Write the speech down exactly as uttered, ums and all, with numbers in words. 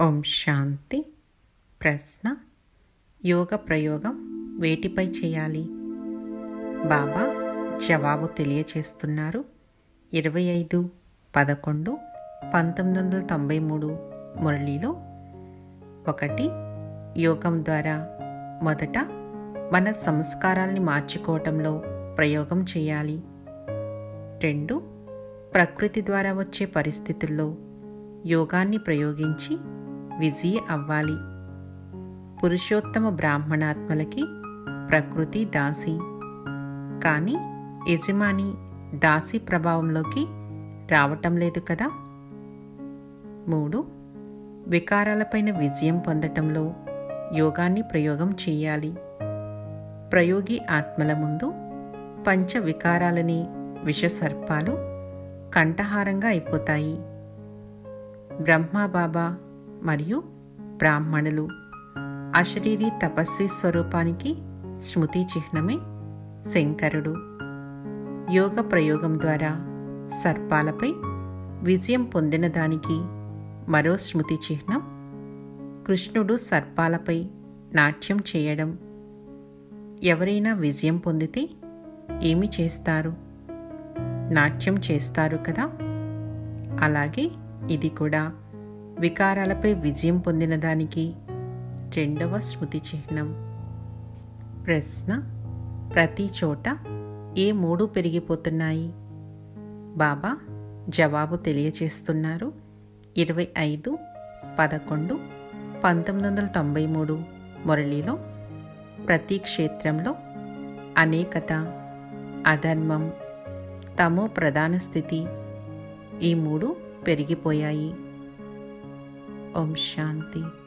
ఓం శాంతి. ప్రశ్న: యోగ ప్రయోగం వేటిపై చేయాలి? బాబా జవాబు తెలియచేస్తున్నారు. ఇరవై ఐదు పదకొండు పంతొమ్మిది వందల తొంభై మూడు మురళిలో ఒకటి, యోగం ద్వారా మొదట మన సంస్కారాల్ని మార్చుకోవటంలో ప్రయోగం చేయాలి. రెండు, ప్రకృతి ద్వారా వచ్చే పరిస్థితుల్లో యోగాన్ని ప్రయోగించి విజయ అవ్వాలి. పురుషోత్తమ బ్రాహ్మణాత్మలకి ప్రకృతి దాసి, కానీ యజమాని దాసి ప్రభావంలోకి రావటం లేదు కదా. మూడు, వికారాలపైన విజయం పొందటంలో యోగాన్ని ప్రయోగం చేయాలి. ప్రయోగి ఆత్మల ముందు పంచ వికారాలని విషసర్పాలు కంఠహారంగా అయిపోతాయి. బ్రహ్మబాబా మరియు బ్రాహ్మణులు అశరీరీ తపస్వి స్వరూపానికి స్మృతి చిహ్నమే శంకరుడు. యోగ ప్రయోగం ద్వారా సర్పాలపై విజయం పొందిన దానికి మరో స్మృతి చిహ్నం కృష్ణుడు సర్పాలపై నాట్యం చేయడం. ఎవరైనా విజయం పొందితే ఏమి చేస్తారు? నాట్యం చేస్తారు కదా. అలాగే ఇది కూడా వికారాలపై విజయం పొందిన దానికి రెండవ స్మృతి చిహ్నం. ప్రశ్న: ప్రతి చోట ఏ మూడు పెరిగిపోతున్నాయి? బాబా జవాబు తెలియచేస్తున్నారు. ఇరవై ఐదు పదకొండు పంతొమ్మిది వందల తొంభై మూడు మురళిలో ప్రతి క్షేత్రంలో అనేకత, అధర్మం, తమో ప్రధాన స్థితి, ఈ మూడు పెరిగిపోయాయి. ఓం శాంతి.